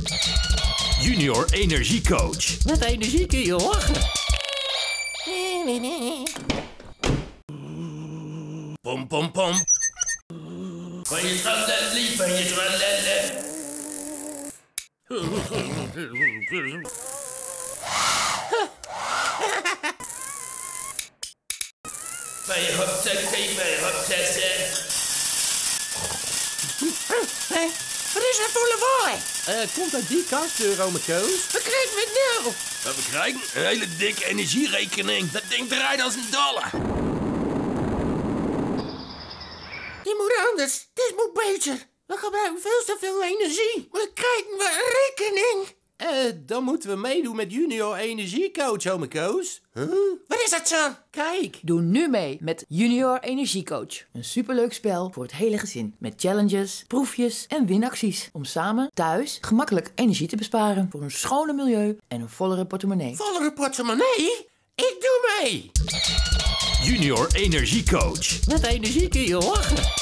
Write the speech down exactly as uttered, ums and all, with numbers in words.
Junior Energiecoach. Met energie kun je lachen. Pom pom pom. Van je schat lief, van je schat Van je hopsakee, van je hopsakee. Hé, wat is dat voor lawaai? Uh, komt uit die kast, Rome Koos. Wat krijgen we nou? Wat we krijgen? Een hele dikke energierekening. Dat ding draait als een dolle. Die moet anders. Dit moet beter. We gebruiken veel te veel energie. Dan krijgen we een rekening. Eh, dan moeten we meedoen met Junior Energiecoach, Ome Koos. Huh? Wat is dat zo? Kijk. Doe nu mee met Junior Energiecoach. Een superleuk spel voor het hele gezin. Met challenges, proefjes en winacties. Om samen thuis gemakkelijk energie te besparen. Voor een schoner milieu en een vollere portemonnee. Vollere portemonnee? Ik doe mee. Junior Energiecoach. Met energie kun je lachen.